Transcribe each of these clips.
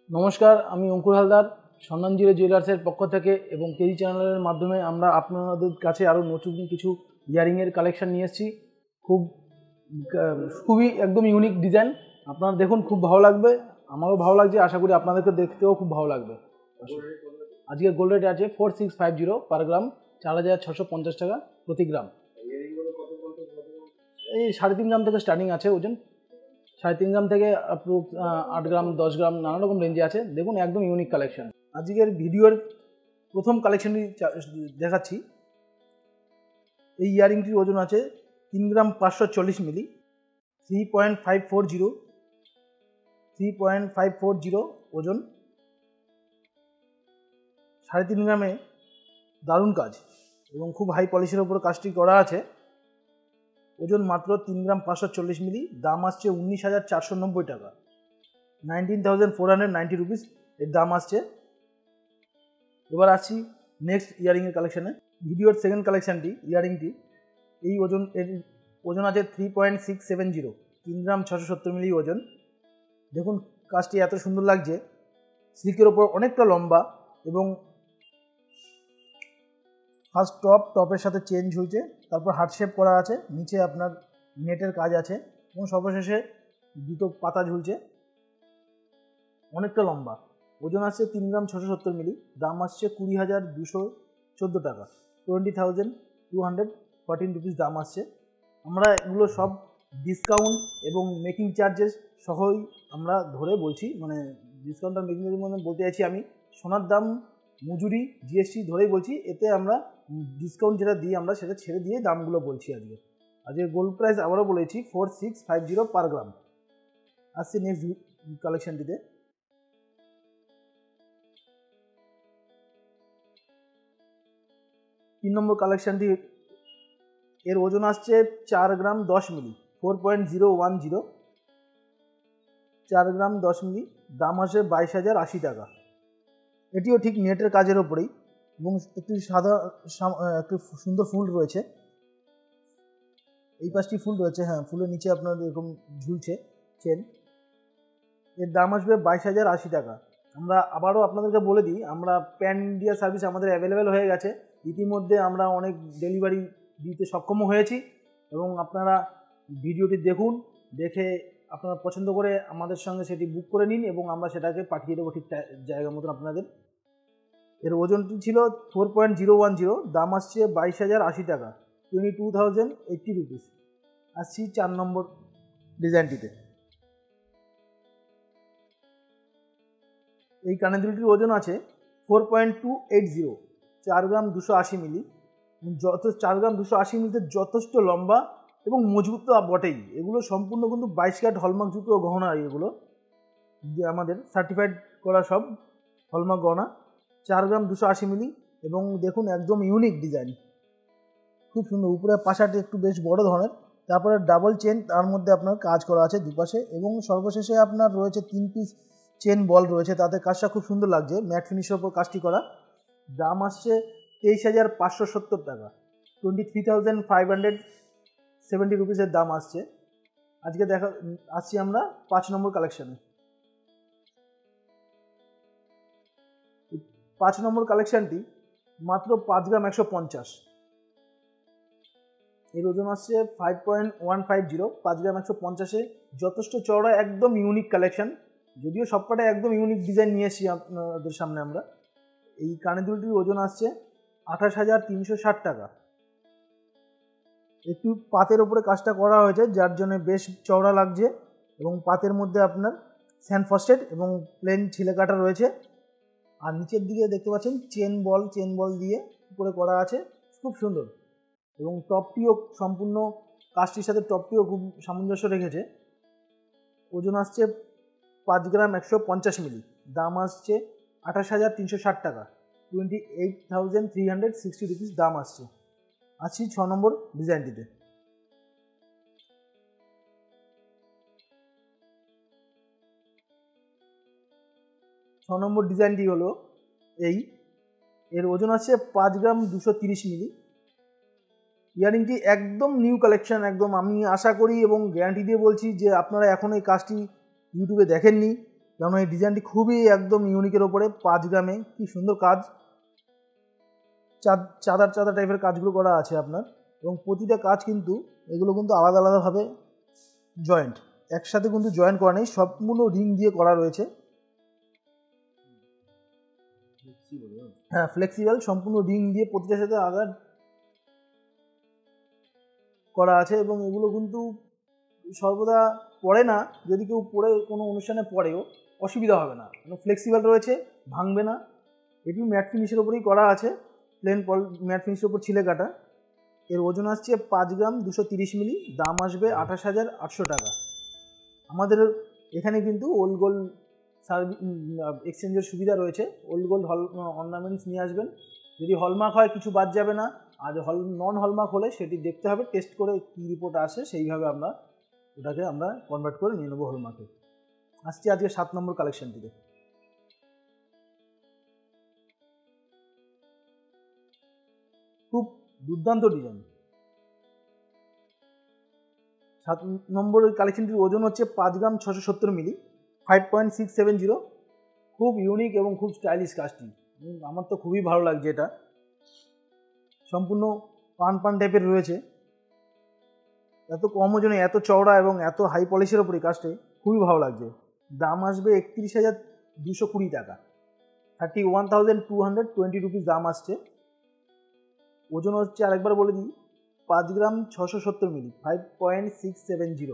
নমস্কার, আমি অঙ্কুর হালদার সম্মানজিরো জুয়েলার্সের পক্ষ থেকে এবং কেজি চ্যানেলের মাধ্যমে আমরা আপনাদের কাছে আরও নতুন কিছু ইয়ারিংয়ের কালেকশন নিয়ে এসেছি। খুবই একদম ইউনিক ডিজাইন। আপনারা দেখুন, খুব ভালো লাগবে, আমারও ভালো লাগছে, আশা করি আপনাদেরকে দেখতেও খুব ভালো লাগবে। আজকের গোল্ড রেট আছে 4650 পার গ্রাম, 4650 টাকা প্রতি গ্রাম। এই 3.5 গ্রাম থেকে স্টার্টিং আছে ওজন, 3.5 গ্রাম থেকে অ্যাপ্রুভ 8 গ্রাম 10 গ্রাম নানা রকম রেঞ্জে আছে। দেখুন, একদম ইউনিক কালেকশন। আজকের ভিডিওর প্রথম কালেকশনটি দেখাচ্ছি। এই ইয়ারিংটির ওজন আছে 3 গ্রাম 540 মিলি, 3.540 ওজন, 3.5 গ্রামে, দারুণ কাজ এবং খুব হাই পলিশের ওপর কাজটি করা আছে। ওজন মাত্র 3 গ্রাম 540 মিলি, দাম আসছে 19,490 টাকা, 19,490 রুপিস এর দাম আসছে। এবার আসছি নেক্সট ইয়ারিংয়ের কালেকশানে। ভিডিওর সেকেন্ড কালেকশানটি, ইয়ারিংটি, এই ওজন আছে 3.670, 3 গ্রাম 670 মিলি ওজন। দেখুন, কাজটি এত সুন্দর লাগছে, সিল্কের ওপর অনেকটা লম্বা এবং ফার্স্ট টপের সাথে চেন ঝুলছে, তারপর হার্ট শেপ করা আছে, নিচে আপনার নেটের কাজ আছে এবং সর্বশেষে দুটো পাতা ঝুলছে, অনেকটা লম্বা। ওজন আসছে 3 গ্রাম 670 মিলি, দাম আসছে 20,214 টাকা, 20,214 রুপিস দাম আসছে। আমরা এগুলো সব ডিসকাউন্ট এবং মেকিং চার্জেস সহই আমরা ধরে বলছি, মানে ডিসকাউন্ট আর মেকিং চার্জের মধ্যে বলতে চাইছি আমি সোনার দাম, মজুরি, জিএসটি ধরেই বলছি। এতে আমরা ডিসকাউন্ট যেটা দিই আমরা সেটা ছেড়ে দিয়ে দামগুলো বলছি। আজকে গোল্ড প্রাইস আবারও বলেছি 4650 পার গ্রাম। আসছি নেক্সট কালেকশনটিতে। তিন নম্বর কালেকশনটি, এর ওজন আসছে 4 গ্রাম 10 মিলি, 4.010, 4 গ্রাম 10 মিলি, দাম আসে 22,080 টাকা। এটিও ঠিক নেটের কাজের ওপরেই এবং একটু একটু সুন্দর ফুল রয়েছে, এই পাশটি ফুল রয়েছে, হ্যাঁ, ফুলের নিচে আপনার এরকম ঝুলছে চেন। এর দাম আসবে 22,080 টাকা। আমরা আবারও আপনাদেরকে বলে দিই, আমরা প্যান ইন্ডিয়া সার্ভিস আমাদের অ্যাভেলেবেল হয়ে গেছে। ইতিমধ্যে আমরা অনেক ডেলিভারি দিতে সক্ষমও হয়েছি এবং আপনারা ভিডিওটি দেখুন, দেখে আপনারা পছন্দ করে আমাদের সঙ্গে সেটি বুক করে নিন এবং আমরা সেটাকে পাঠিয়ে দেবো ঠিক জায়গা মতন আপনাদের। এর ওজনটি ছিল 4.010, দাম আসছে 22,080 টাকা, 22,080 রুপিস। আসছি 4 নম্বর ডিজাইনটিতে। এই কানের দুলটির ওজন আছে 4.280, 4 গ্রাম 280 মিলি, 4 গ্রাম 280 মিলিতে যথেষ্ট লম্বা এবং মজবুত তো বটেই। এগুলো সম্পূর্ণ কিন্তু 22 ক্যারেট হলমার্কযুক্ত গহনা, এগুলো যে আমাদের সার্টিফাইড করা সব হলমার্ক গহনা। 4 গ্রাম 280 মিলি এবং দেখুন একদম ইউনিক ডিজাইন, খুব সুন্দর। উপরে পাশাটি একটু বেশ বড় ধরনের, তারপরে ডাবল চেন, তার মধ্যে আপনার কাজ করা আছে দুপাশে এবং সর্বশেষে আপনার রয়েছে 3 পিস চেন বল রয়েছে, তাতে কাজটা খুব সুন্দর লাগছে, ম্যাট ফিনিশের ওপর কাজটি করা। দাম আসছে 23,570 টাকা, 23,570 রুপিসের দাম আসছে। আজকে আসছি আমরা 5 নম্বর কালেকশানে। 5 নম্বর কালেকশানটি মাত্র 5 গ্রাম 150, এর ওজন আসছে 5.150, 5 গ্রাম 150-এ যথেষ্ট চওড়া, একদম ইউনিক কালেকশান। যদিও সবকটা একদম ইউনিক ডিজাইন নিয়ে এসেছি আপনাদের সামনে আমরা। এই কানের দুলটির ওজন আসছে 28,360 টাকা। একটু পাতের ওপরে কাজটা করা হয়েছে, যার জন্য বেশ চওড়া লাগছে এবং পাতের মধ্যে আপনার স্যান্ড ফস্টেড এবং প্লেন ছিলে কাটা রয়েছে। আর নিচের দিকে দেখতে পাচ্ছেন চেন বল দিয়ে উপরে করা আছে, খুব সুন্দর। এবং টপটিও সম্পূর্ণ কাজটির সাথে টপটিও খুব সামঞ্জস্য রেখেছে। ওজন আসছে 5 গ্রাম 150 মিলি, দাম আসছে 28,360 টাকা, 28,360 রুপিস দাম আসছে। আসছি 6 নম্বর ডিজাইনটিতে। 6 নম্বর ডিজাইনটি হলো এর ওজন আছে 5 গ্রাম 230 মিলি। ইয়ারিংটি একদম নিউ কালেকশন, একদম আমি আশা করি এবং গ্যারান্টি দিয়ে বলছি যে আপনারা এখন এই কাজটি ইউটিউবে দেখেননি কারণ এই ডিজাইনটি খুবই একদম ইউনিকের ওপরে, 5 গ্রামে, কি সুন্দর কাজ, চাঁদার চাঁদা টাইপের কাজগুলো করা আছে আপনার। এবং প্রতিটা কাজ কিন্তু এগুলো কিন্তু আলাদা আলাদাভাবে জয়েন্ট, একসাথে কিন্তু জয়েন্ট করা নেই, সম্পূর্ণ রিং দিয়ে করা রয়েছে। হ্যাঁ, ফ্লেক্সিবল, সম্পূর্ণ রিং দিয়ে প্রতিটার সাথে আলাদা করা আছে। এবং এগুলো কিন্তু সর্বদা পড়ে না, যদি কেউ পরে কোনো অনুষ্ঠানে পরেও অসুবিধা হবে না, মানে ফ্লেক্সিবল রয়েছে, ভাঙবে না। এটি ম্যাট ফিনিশের ওপরেই করা আছে, প্লেন ম্যাট ফিনিশের ওপর ছিলে কাটা। এর ওজন আসছে 5 গ্রাম 230 মিলি, দাম আসবে 28,800 টাকা। আমাদের এখানে কিন্তু ওল্ড গোল্ড এক্সচেঞ্জের সুবিধা রয়েছে, ওল্ড গোল্ড অর্নামেন্টস নিয়ে আসবেন, যদি হলমার্ক হয় কিছু বাদ যাবে না, আর নন হলমার্ক হলে সেটি দেখতে হবে, টেস্ট করে কী রিপোর্ট আসে সেইভাবে ওটাকে আমরা কনভার্ট করে নিয়ে নেবো হলমার্কে। আসছি আজকে 7 নম্বর কালেকশনটিতে। খুব দুর্দান্ত ডিজাইন। 7 নম্বর কালেকশনটির ওজন হচ্ছে 5 গ্রাম 670 মিলি, 5.670। খুব ইউনিক এবং খুব স্টাইলিশ কাজটি, আমার তো খুবই ভালো লাগছে। এটা সম্পূর্ণ পান টাইপের রয়েছে, এত কম ওজনে, এত চওড়া এবং এত হাই পলিশের ওপরে কাজটি খুবই ভালো লাগছে। দাম আসবে 31,220 টাকা, 31,220 রুপিস দাম আসছে। ওজন হচ্ছে, আরেকবার বলে দিই, 5 গ্রাম 670 মিলি, 5.670।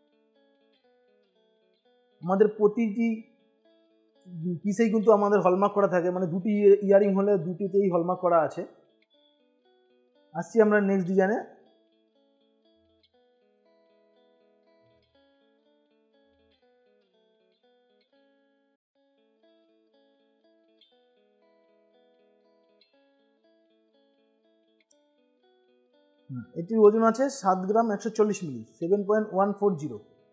আমাদের প্রতিটি পিসেই কিন্তু আমাদের হলমার্ক করা থাকে, মানে দুটি ইয়ারিং হলে দুটিতেই হলমার্ক করা আছে। আসছি আমরা নেক্সট ডিজাইনে। এটির ওজন আছে 7 গ্রাম 140 মিলি, 7.140।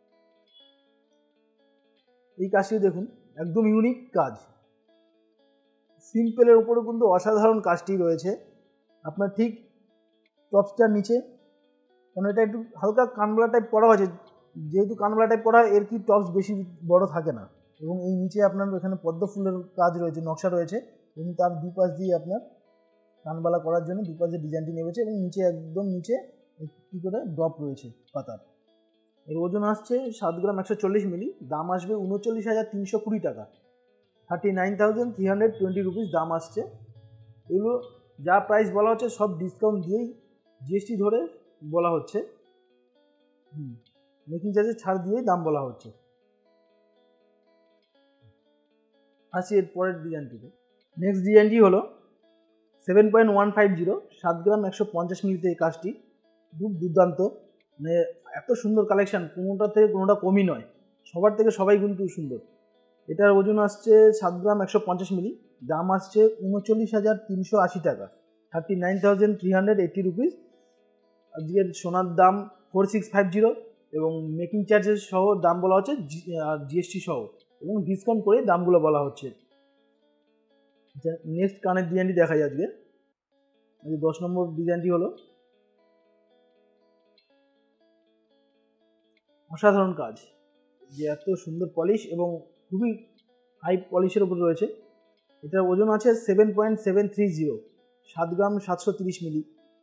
এই কাজটি দেখুন, একদম ইউনিক কাজ, সিম্পলের উপরে কিন্তু অসাধারণ কাজটি রয়েছে। আপনার ঠিক টপসটার নিচে, কারণ এটা একটু হালকা কানবালা টাইপ করা হয়েছে, যেহেতু কানবালা টাইপ করা, এর কি টপস বেশি বড় থাকে না। এবং এই নিচে আপনার এখানে পদ্ম ফুলের কাজ রয়েছে, নকশা রয়েছে, এবং তার দুপাশ দিয়ে আপনার কানবালা করার জন্য দুপাশে ডিজাইনটি নেমেছে, এবং নিচে একদম নিচে কী করে ড্রপ রয়েছে পাতার। এর ওজন আসছে 7 গ্রাম 140 মিলি, দাম আসবে 39,320 টাকা, 39,320 রুপিস দাম আসছে। এগুলো যা প্রাইস বলা হচ্ছে সব ডিসকাউন্ট দিয়েই, জিএসটি ধরে বলা হচ্ছে, মেকিং চার্জের ছাড় দিয়েই দাম বলা হচ্ছে। আসছি এর পরের ডিজাইনটিতে। নেক্সট ডিজাইনটি হলো 7.150, 7 গ্রাম 150 মিলিতে এই কাজটি, খুব দুর্দান্ত, মানে এত সুন্দর কালেকশান, কোনোটা থেকে কোনোটা কমই নয়, সবার থেকে সবাই কিন্তু সুন্দর। এটার ওজন আসছে 7 গ্রাম 150 মিলি, দাম আসছে 39,380 টাকা, 39,380 রুপিস। আজকের সোনার দাম 4650, এবং মেকিং চার্জেস সহ দাম বলা হচ্ছে, জিএসটি সহ, এবং ডিসকাউন্ট করে দামগুলো বলা হচ্ছে। নেক্সট কানের ডিজাইনটি দেখা যায় আজকে। 10 নম্বর ডিজাইনটি হলো অসাধারণ কাজ, যে এত সুন্দর পলিশ এবং খুবই হাই পলিশের উপর রয়েছে। এটার ওজন আছে 7.730, 7 গ্রাম 730 মিলি,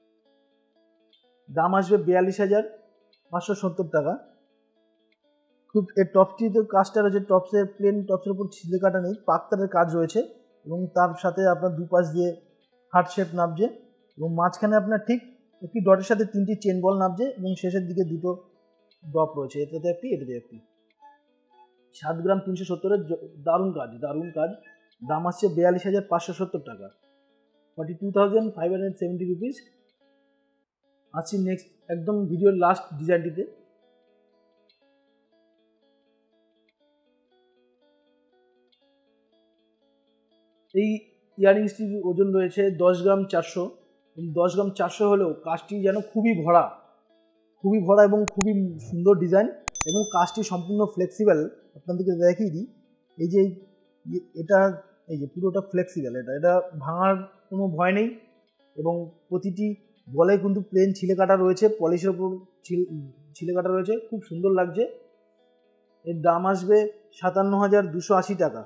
দাম আসবে 42,570 টাকা। খুব এর টপসটিতে কাজটা রয়েছে, টপসের প্লেন টপসের উপর ছিলে কাটা নেই, পাকতারের কাজ রয়েছে, এবং তার সাথে আপনার দুপাশ দিয়ে হার্ট শেপ নামছে, এবং মাঝখানে আপনার ঠিক একটি ডটের সাথে 3টি চেন বল নামছে, এবং শেষের দিকে 2টো ড্রপ রয়েছে, এটাতে একটি, এটাতে একটি। 7 গ্রাম 370-এর দারুণ কাজ, দারুণ কাজ। দাম আসছে 42,570 টাকা, 42,570 রুপিস। আসছি নেক্সট একদম ভিডিওর লাস্ট ডিজাইনটিতে। এই ইয়াররিংসটির ওজন রয়েছে 10 গ্রাম 400, 10 গ্রাম 400 হলেও কাজটি যেন খুবই ভরা, খুবই ভরা এবং খুবই সুন্দর ডিজাইন, এবং কাজটি সম্পূর্ণ ফ্লেক্সিবল। আপনাদেরকে দেখিয়ে দিই, এই যে এটা, এই যে পুরোটা ফ্লেক্সিবল, এটা ভাঙার কোনো ভয় নেই, এবং প্রতিটি বলে কিন্তু প্লেন ছিলে কাটা রয়েছে, পলিশের উপর ছিলে কাটা রয়েছে, খুব সুন্দর লাগছে। এর দাম আসবে 57,280 টাকা,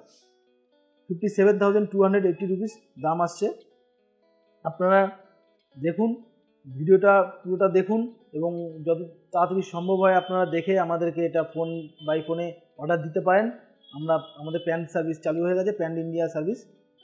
57,280 রুপিস দাম আসছে। আপনারা দেখুন, ভিডিওটা পুরোটা দেখুন এবং যত তাড়াতাড়ি সম্ভব হয় আপনারা দেখে আমাদেরকে এটা বাই ফোনে অর্ডার দিতে পারেন। আমাদের প্যান্ট সার্ভিস চালু হয়ে গেছে, pan India service,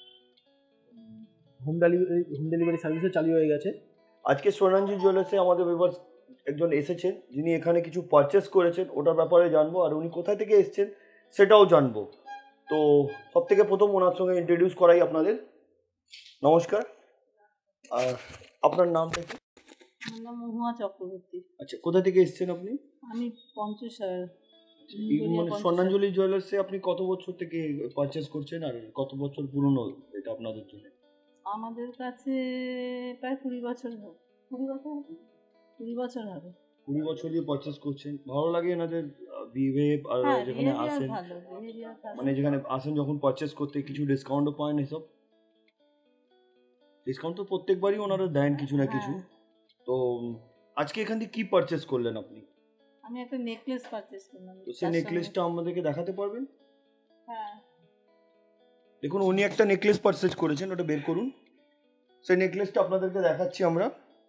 home delivery সার্ভিসও চালু হয়ে গেছে। আজকে স্বর্ণাঞ্জলি জুয়েলার্সে আমাদের ভিউয়ার্স একজন এসেছেন, যিনি এখানে কিছু পারচেস করেছেন, ওটার ব্যাপারে জানবো, আর উনি কোথা থেকে এসেছেন সেটাও জানবো। তো সব থেকে প্রথম ওনার সঙ্গে ইন্ট্রোডিউস করাই আপনাদের। নমস্কার, আর আপনার নামটা কি? আমার নাম মহুয়া চক্রবর্তী। আচ্ছা, কোথা থেকে এসেছেন আপনি? আমি পঞ্চশাল। মানে স্বর্ণাঞ্জলি জুয়েলার্সে আপনি কত বছর থেকে পারচেস করছেন, আর কত বছর পুরনো এটা আপনাদের জন্য? আমাদের কাছে প্রায় 20 বছর হবে। 20 বছর হবে। 20 বছর দিয়ে পারচেস করছেন। ভালো লাগে এনাদের বিহেভ, আর যেখানে আসেন, মানে যেখানে আসেন যখন পারচেস করতে কিছু ডিসকাউন্টও পান? এসব ডিসকাউন্ট তো প্রত্যেকবারই ওনারা দেন কিছু না কিছু। তো আজকে এখান থেকে কি পারচেস করলেন আপনি? আমি একটা নেকলেস পারচেস করলাম। তো সেই নেকলেসটা আমাদেরকে দেখাতে পারবেন? হ্যাঁ, দেখুন, উনি একটা নেকলেস পারচেস করেছেন, ওটা বের করুন। সেই নেকলেসটা আপনাদেরকে দেখাচ্ছি আমরা।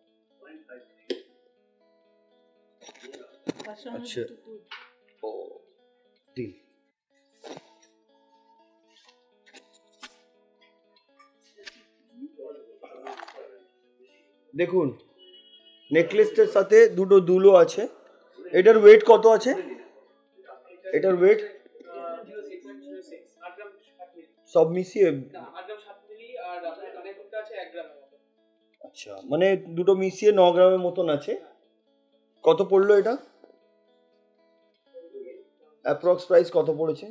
আচ্ছা, ও দিন। দেখুন, নেকলেসটার সাথে দুটো দুলো আছে। এটার ওয়েট কত আছে? এটার ওয়েট সব মিশিয়ে আচ্ছা, মানে দুটো মিশিয়ে 9 গ্রামের মতন আছে। কত পড়লো এটা? অ্যাপ্রক্স প্রাইস কত পড়েছে?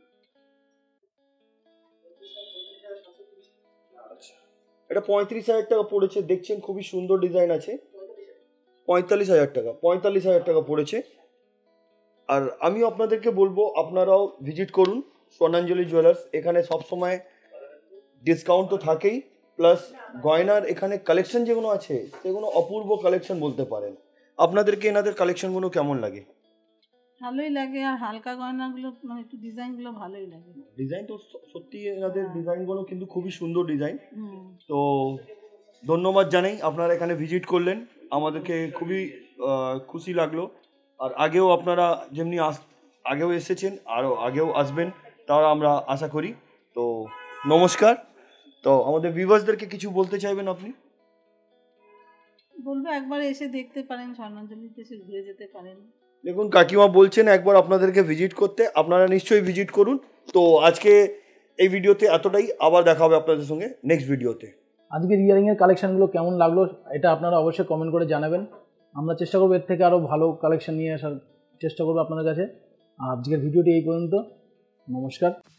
এটা 35,000 টাকা পড়েছে। দেখছেন খুবই সুন্দর ডিজাইন আছে। 45,000 টাকা, 45,000 টাকা পড়েছে। আর আমিও আপনাদেরকে বলবো আপনারাও ভিজিট করুন স্বর্ণাঞ্জলি জুয়েলার্স। এখানে সবসময় ডিসকাউন্ট তো থাকেই, প্লাস গয়নার এখানে কালেকশন যেগুলো আছে সেগুলো অপূর্ব কালেকশন বলতে পারেন। আপনাদেরকে এনাদের কালেকশনগুলো কেমন লাগে? ভালোই লাগে, আর হালকা গয়নাগুলো মানে একটু ডিজাইনগুলো ভালোই লাগে। ডিজাইন তো সত্যি এনাদের ডিজাইনগুলো কিন্তু খুবই সুন্দর ডিজাইন। হুম। তো ধন্যবাদ জানাই আপনারা এখানে ভিজিট করলেন, আমাদেরকে খুবই খুশি লাগলো। আর আগেও আপনারা যেমনি আগেও এসেছেন, আরও আগেও আসবেন, তারা আমরা আশা করি। তো নমস্কার। তো আমাদের ভিউয়ার্সদেরকে কিছু বলতে চাইবেন আপনি? বলবো একবার এসে দেখতে পারেন, স্বর্ণাঞ্জলিতে এসে ঘুরে যেতে পারেন। দেখুন, কাকিমা বলছেন একবার আপনাদেরকে ভিজিট করতে, আপনারা নিশ্চয়ই ভিজিট করুন। তো আজকে এই ভিডিওতে এতটাই, আবার দেখা হবে আপনাদের সঙ্গে নেক্সট ভিডিওতে। আজকের ইয়ারিংয়ের কালেকশানগুলো কেমন লাগলো এটা আপনারা অবশ্যই কমেন্ট করে জানাবেন। আমরা চেষ্টা করবো এর থেকে আরও ভালো কালেকশান নিয়ে আসার চেষ্টা করবো আপনাদের কাছে। আজকের ভিডিওটি এই পর্যন্ত। নমস্কার।